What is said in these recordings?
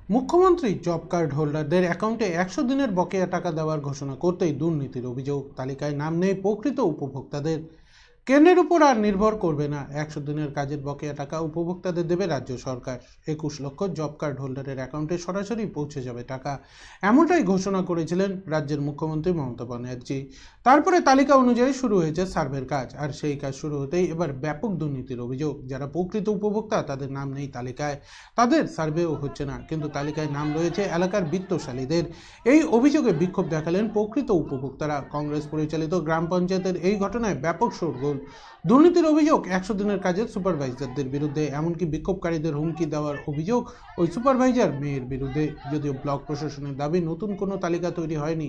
মুখ্যমন্ত্রী job card হোল্ডারদের অ্যাকাউন্টে 100 দিনের বকেয়া টাকা দেওয়ার ঘোষণা করতেই দুর্নীতির অভিযোগ। তালিকায় নাম নেই প্রকৃত উপভোক্তাদের। কেন্দ্রের উপর আর নির্ভর করবে না, 100 দিনের কাজের বকেয়া টাকা উপভোক্তাদের দেবে রাজ্য সরকার। 21 লক্ষ জব কার্ড হোল্ডারের অ্যাকাউন্টে সরাসরি পৌঁছে যাবে টাকা, এমনটাই ঘোষণা করেছিলেন রাজ্যের মুখ্যমন্ত্রী মমতা ব্যানার্জি। তারপরে তালিকা অনুযায়ী শুরু হয়েছে সার্ভের কাজ, আর সেই কাজ শুরু হতেই এবার ব্যাপক দুর্নীতির অভিযোগ। যারা প্রকৃত উপভোক্তা তাদের নাম নেই তালিকায়, তাদের সার্ভেও হচ্ছে না, কিন্তু তালিকায় নাম রয়েছে এলাকার বিত্তশালীদের। এই অভিযোগে বিক্ষোভ দেখালেন প্রকৃত উপভোক্তারা। কংগ্রেস পরিচালিত গ্রাম পঞ্চায়েতের এই ঘটনায় ব্যাপক শোরগোল। দুর্নীতির অভিযোগ 100 দিনের কাজের সুপারভাইজারদের বিরুদ্ধে, এমনকি বিক্ষোভকারীদের হুমকি দেওয়ার অভিযোগ ওই সুপারভাইজার মেয়ের বিরুদ্ধে। যদিও ব্লক প্রশাসনের দাবি নতুন কোনো তালিকা তৈরি হয়নি,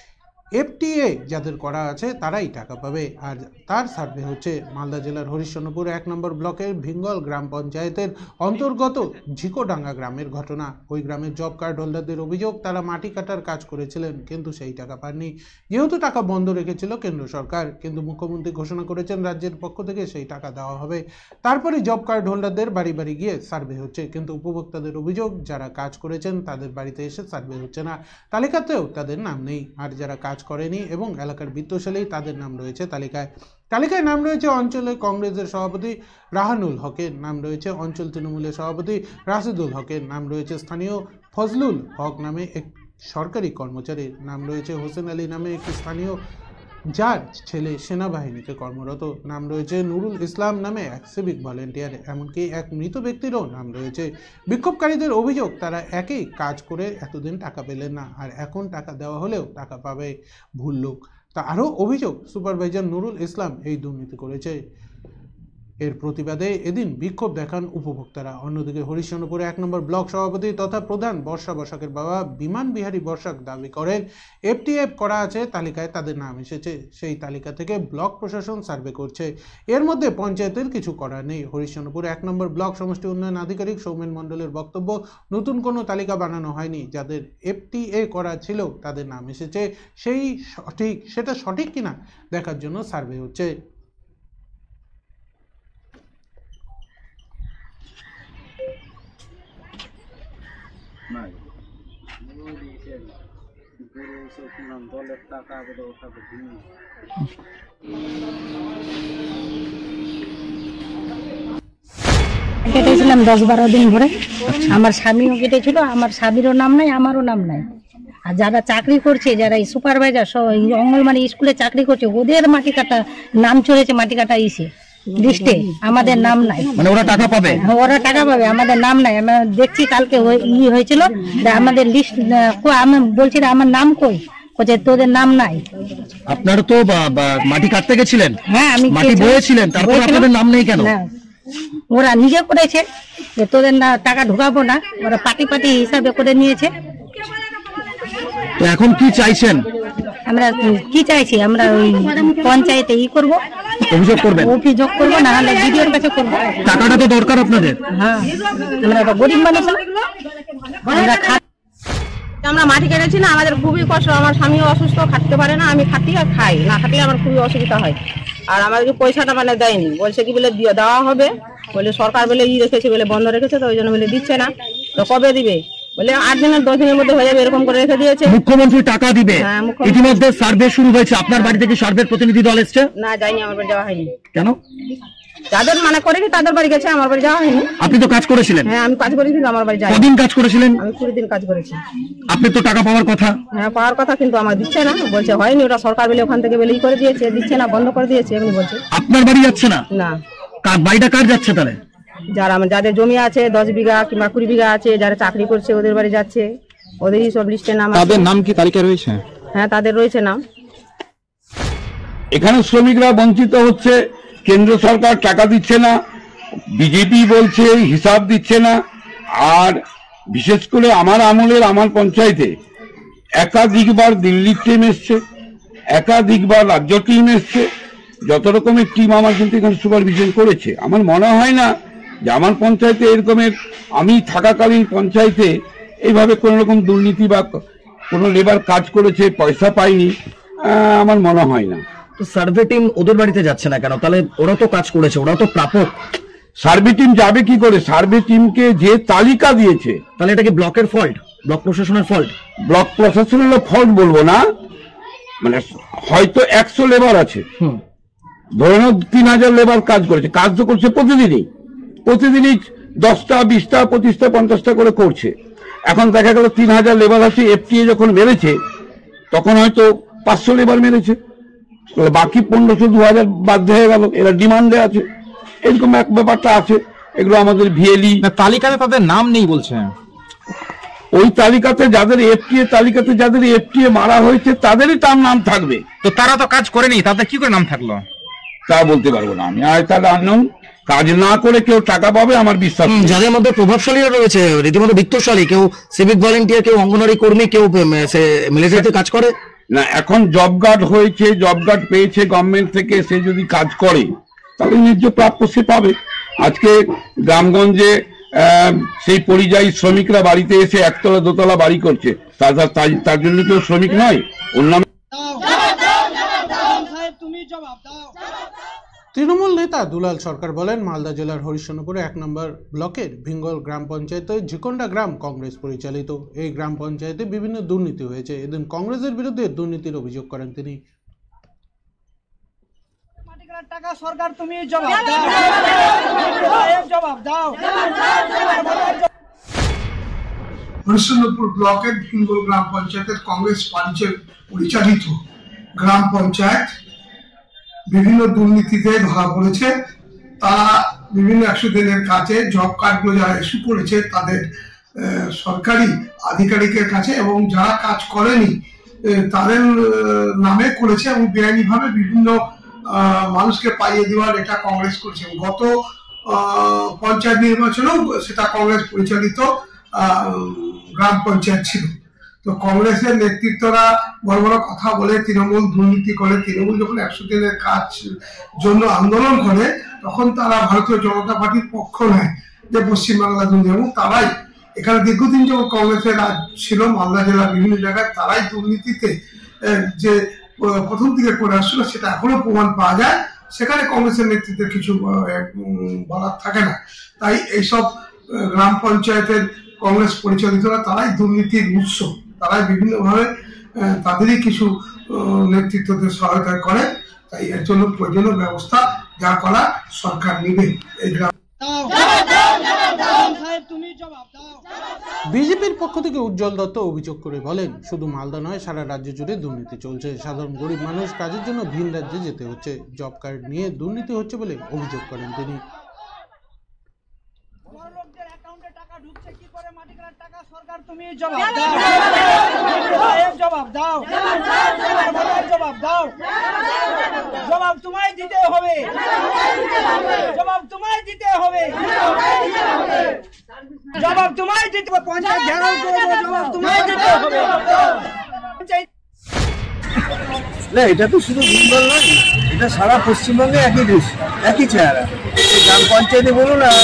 এফটিএ যাদের করা আছে তারাই টাকা পাবে। আর তার সার্ভে হচ্ছে মালদা জেলার হরিশ্চন্দ্রপুর 1 নম্বর ব্লকের ভিঙ্গল গ্রাম পঞ্চায়েতের অন্তর্গত ঝিকোডাঙ্গা গ্রামের ঘটনা। ওই গ্রামের জব কার্ড হোল্ডারদের অভিযোগ, তারা মাটি কাটার কাজ করেছিলেন কিন্তু সেই টাকা পাননি, যেহেতু টাকা বন্ধ রেখেছিল কেন্দ্র সরকার। কিন্তু মুখ্যমন্ত্রী ঘোষণা করেছেন রাজ্যের পক্ষ থেকে সেই টাকা দেওয়া হবে। তারপরে জব কার্ড হোল্ডারদের বাড়ি বাড়ি গিয়ে সার্ভে হচ্ছে, কিন্তু উপভোক্তাদের অভিযোগ যারা কাজ করেছেন তাদের বাড়িতে এসে সার্ভে হচ্ছে না, তালিকাতেও তাদের নাম নেই। আর যারা কাজ করেনি এবং এলাকার বিত্তশালী তাদের নাম রয়েছে তালিকায় নাম রয়েছে অঞ্চলের কংগ্রেসের সভাপতি রাহানুল হকের, নাম রয়েছে অঞ্চল তৃণমূলের সভাপতি রাশিদুল হকের, নাম রয়েছে স্থানীয় ফজলুল হক নামে এক সরকারি কর্মচারীর, নাম রয়েছে হোসেন আলী নামে একটি স্থানীয় যার ছেলে সেনাবাহিনীতে কর্মরত, নাম রয়েছে নুরুল ইসলাম নামে এক সিভিক ভলেন্টিয়ার, এমনকি এক মৃত ব্যক্তিরও নাম রয়েছে। বিক্ষোভকারীদের অভিযোগ, তারা একই কাজ করে এতদিন টাকা পেলেন না, আর এখন টাকা দেওয়া হলেও টাকা পাবে ভুল লোক। তা আরও অভিযোগ, সুপারভাইজার নুরুল ইসলাম এই দুর্নীতি করেছে। এর প্রতিবাদে এদিন বিক্ষোভ দেখান উপভোক্তারা। অন্যদিকে হরিশ্চন্দ্রপুর 1 নম্বর ব্লক সভাপতি তথা প্রধান বর্ষা বসাকের বাবা বিমান বিহারী বসাক দাবি করেন এফটিএফ করা আছে তালিকায় তাদের নাম এসেছে, সেই তালিকা থেকে ব্লক প্রশাসন সার্ভে করছে। এর মধ্যে পঞ্চায়েতের কিছু করার নেই। হরিশ্চন্দ্রপুর 1 নম্বর ব্লক সমষ্টি উন্নয়ন আধিকারিক সৌমেন মণ্ডলের বক্তব্য, নতুন কোনো তালিকা বানানো হয়নি, যাদের এফটিএ করা ছিল তাদের নাম এসেছে, সেটা সঠিক কিনা দেখার জন্য সার্ভে হচ্ছে। কেটেছিলাম 10-12 দিন ধরে। আমার স্বামীও কেটেছিল, আমার স্বামীরও নাম নাই, আমারও নাম নাই। আর যারা চাকরি করছে, যারা এই সুপারভাইজার অঙ্গনওয়াড়ি স্কুলে চাকরি করছে, ওদের মাটি কাটা নাম চলেছে, মাটি কাটা ইসে লিস্টে আমাদের নাম নাই। মানে ওরা টাকা পাবে? ওরা টাকা পাবে, আমাদের নাম নাই। আমরা দেখছি কালকে হয়েছিল, আমাদের লিস্ট আমি বলছি আমার নাম কই, তোদের নাম নাই। আপনারা তো মাটি কাটতে গেছিলেন? হ্যাঁ, আমি মাটি বয়েছিলেন, তারপর আপনাদের নাম নেই কেন? ওরা নিজে করেছে যে তোদের না টাকা ঢুকাবো না, ওরা পার্টি হিসাবে করে নিয়েছে। তো এখন কি চাইছেন? আমরা কি চাইছি, আমরা ওই পঞ্চায়েতে করবো, অভিযোগ করবো, না হলে বিডিওর কাছে করবো। টাকাটা তো দরকার আপনাদের। হ্যাঁ, আমরা গরিব মানুষ, আমরা মাটি কেটেছি না, আমাদের খুবই কষ্ট। আমার স্বামীও অসুস্থ, খাটতে পারে না, আমি খাটি আর খাই না, খাটি আমার খুবই অসুবিধা হয়। আর আমাদেরকে পয়সাটা মানে দেয়নি, বলছে কি বলে দেওয়া হবে, বলে সরকার বলে রেখেছে, বলে বন্ধ রেখেছে, তো ওই জন্য বলে দিচ্ছে না। তো কবে দিবে বলে 8 দিনের 10 দিনের মধ্যে হয়ে যাবে, এরকম করে রেখে দিয়েছে। মুখ্যমন্ত্রী টাকা দিবে, ইতিমধ্যে সার্ভে শুরু হয়েছে। আপনার বাড়ি থেকে সার্ভের প্রতিনিধি দল এসছে? না, যায়নি, আমার বাড়ি যাওয়া হয়নি। কেন? যাদের মানে করেনি তাদের বাড়ি গেছে, আমার বাড়ি যাওয়া হয়নি। আপনি তো কাজ করেছিলেন? হ্যাঁ, আমি কাজ করেছি, আমার বাড়ি যাই। কদিন কাজ করেছিলেন? আমি 20 দিন কাজ করেছি। আপনি তো টাকা পাওয়ার কথা? হ্যাঁ, পাওয়ার কথা, কিন্তু আমার দিচ্ছে না, বলছে হয়নি, ওটা সরকার বলে ওখান থেকে বলে করে দিয়েছে, দিচ্ছে না, বন্ধ করে দিয়েছে, এমনি বলছে। আপনার বাড়ি যাচ্ছে না? না। বাড়িটা কার যাচ্ছে তাহলে? যাদের জমি আছে 10 বিঘা কিংবা 20 বিঘা আছে, যারা চাকরি করছে ওদের বাড়ি যাচ্ছে, ওদেরই সব লিস্টে নাম। তাদের নাম কি তালিকায় রয়েছে? হ্যাঁ, তাদের রয়েছে নাম। এখানে শ্রমিকরা বঞ্চিত হচ্ছে, কেন্দ্র সরকার টাকা দিচ্ছে না, বিজেপি বলছে হিসাব দিচ্ছে না। আর বিশেষ করে আমার আমলের আমার পঞ্চায়েতে একাধিকবার দিল্লির টিম এসছে, একাধিকবার রাজ্য টিম এসছে, যত রকমের টিম আমার কিন্তু এখানে সুপারভিশন করেছে। আমার মনে হয় না যে আমার পঞ্চায়েতে এরকমের, আমি থাকাকালীন পঞ্চায়েতে এইভাবে কোনো রকম দুর্নীতি বা কোনো লেবার কাজ করেছে পয়সা পায়নি, আমার মনে হয় না। তো সার্ভে টিম ওদের বাড়িতে যাচ্ছে না কেন? তাহলে ওরা তো কাজ করেছে, ওরা তো প্রাপক। সার্ভে টিম যাবে কি করে? সার্ভে টিমকে যে তালিকা দিয়েছে, তাহলে এটা কি ব্লকের ফল্ট, ব্লক প্রশাসনের ফল্ট? ব্লক প্রশাসনের ফল্ট বলবো না, মানে হয়তো 100 লেবার আছে, ধরে নাও 3000 লেবার কাজ করেছে, কাজ তো করছে প্রতিদিনই 10টা 20টা 25টা 50টা করে করছে। এখন দেখা গেল 3000 লেবার আছে, এফটিএ যখন মেরেছে তখন হয়তো 500 লেবার মেরেছে, বাকি 1500 2000 বাধ্য হয়ে গেল, এরা ডিমান্ডে আছে, এরকম এক ব্যাপারটা আছে। এগুলো আমাদের ভিএলই তালিকাতে তাদের নাম নেই বলছে। ওই তালিকাতে যাদের এফটিএ মারা হয়েছে তাদেরই তার নাম থাকবে। তো তারা তো কাজ করেনি, তাদের কি করে নাম থাকলো তা বলতে পারবো না আমি। আর তাহলে আননোন, কাজ না করে কেউ টাকা পাবে আমার বিশ্বাস নেই। যাদের মধ্যে প্রভাবশালীরা রয়েছে, রীতিমতো বিত্তশালী, কেউ সিভিক ভলেন্টিয়ার, কেউ অঙ্গনওয়াড়ি কর্মী, কেউ মিলিটারিতে কাজ করে না। এখন জব কার্ড হয়েছে, জব কার্ড পেয়েছে গভর্নমেন্ট থেকে, সে যদি কাজ করে তাহলে ন্যায্য প্রাপ্য সে পাবে। আজকে গ্রামগঞ্জে সেই পরিযায়ী শ্রমিকরা বাড়িতে এসে একতলা দোতলা বাড়ি করছে, তার জন্য কেউ শ্রমিক নয়। ওর নাম তৃণমূল নেতা দুলাল সরকার বলেন, মালদা জেলার হরিশ্চন্দ্রপুরে 1 নম্বর ব্লকের ভিঙ্গল গ্রাম পঞ্চায়েতে ঝিকন্ডা গ্রাম কংগ্রেস পরিচালিত। এই গ্রাম পঞ্চায়েতে বিভিন্ন দুর্নীতি হয়েছে। এদিন কংগ্রেসের বিরুদ্ধে দুর্নীতির অভিযোগ করেন তিনি। টাকা সরকার তুমি জবাব দাও। হরিশ্চন্দ্রপুর ব্লকের ভিঙ্গল গ্রাম পঞ্চায়েতের কংগ্রেস পরিচালিত গ্রাম পঞ্চায়েত বিভিন্ন দুর্নীতিতে ধরা পড়েছে। তারা বিভিন্ন 100 দিনের কাজে জব কার্ডগুলো যারা ইস্যু করেছে তাদের সরকারি আধিকারিকের কাছে, এবং যারা কাজ করেনি তাদের নামে করেছে, এবং বেআইনিভাবে বিভিন্ন মানুষকে পাইয়ে দেওয়ার এটা কংগ্রেস করছে। গত পঞ্চায়েত নির্বাচনেও সেটা কংগ্রেস পরিচালিত গ্রাম পঞ্চায়েত ছিল। তো কংগ্রেসের নেতৃত্বরা বড় বড় কথা বলে তৃণমূল দুর্নীতি করে। তৃণমূল যখন 100 দিনের কাজ জন্য আন্দোলন করে তখন তারা ভারতীয় জনতা পার্টির পক্ষ নেয় যে পশ্চিমবাংলা দুর্নীতি, এবং তারাই এখানে দীর্ঘদিন যখন কংগ্রেসের রাজ ছিল মালদা জেলার বিভিন্ন জায়গায়, তারাই দুর্নীতিতে যে প্রথম দিকে করে আসছিল সেটা এখনো প্রমাণ পাওয়া যায়। সেখানে কংগ্রেসের নেতৃত্বে কিছু বলার থাকে না। তাই এইসব গ্রাম পঞ্চায়েতের কংগ্রেস পরিচালিতরা তারাই দুর্নীতির উৎস, তারাই বিভিন্নভাবে তাদেরই কিছু নেতৃত্বদের সহায়তা করে। তাই এর জন্য প্রয়োজনীয় ব্যবস্থা যা করা সরকার নেবে। এই গ্রাম বিজেপির পক্ষ থেকে উজ্জ্বল দত্ত অভিযোগ করে বলেন, শুধু মালদা নয় সারা রাজ্য জুড়ে দুর্নীতি চলছে। সাধারণ গরিব মানুষ কাজের জন্য ভিন রাজ্যে যেতে হচ্ছে। জব কার্ড নিয়ে দুর্নীতি হচ্ছে বলে অভিযোগ করেন তিনি। জবাব তোমায় দিতে হবে। পঞ্চায়েত ঘেরাও করে জবাব তোমায় দিতে হবে। না, এটা তো শুধু ভিঙ্গল নয়, এটা সারা পশ্চিমবঙ্গে একই দৃশ্য, একই চেহারা। গ্রাম পঞ্চায়েতে বলুন না,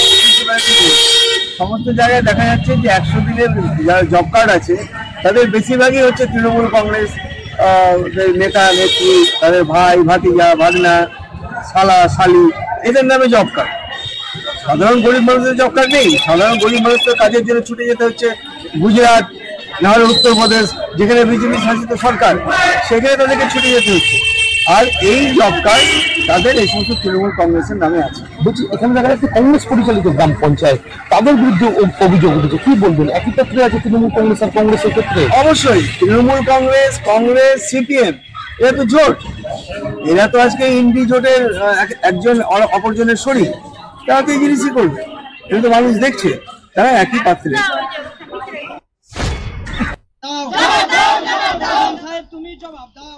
সমস্ত জায়গায় দেখা যাচ্ছে যে 100 দিনের যারা জব কার্ড আছে তাদের বেশিরভাগই হচ্ছে তৃণমূল কংগ্রেস নেতা নেত্রী, তাদের ভাই ভাতিজা ভাগনা শালা শালি, এদের নামে জব কার্ড। সাধারণ গরিব মানুষের জব কার্ড নেই। সাধারণ গরিব মানুষের কাজের জন্য ছুটে যেতে হচ্ছে গুজরাট, নাহলে উত্তরপ্রদেশ, যেখানে বিজেপি শাসিত সরকার, সেখানে তাদেরকে ছুটে যেতে হচ্ছে। আর এই জব কার্ড তাদের এই সমস্ত তৃণমূল কংগ্রেসের নামে আছে। বলছি, এখানে দেখা যাচ্ছে কংগ্রেস পরিচালিত গ্রাম পঞ্চায়েত, তাদের বিরুদ্ধে অভিযোগ উঠেছে, কি বলবেন? একই ক্ষেত্রে আছে তৃণমূল কংগ্রেস আর কংগ্রেসের ক্ষেত্রে? অবশ্যই তৃণমূল কংগ্রেস, সিপিএম এরা তো জোট। এরা তো আজকে ইন্ডি জোটের একজন অপরজনের শরীর, তারা তো এই জিনিসই করবে। এটা তো মানুষ দেখছে, তারা একই পাত্রে। তুমি জবাব দাও।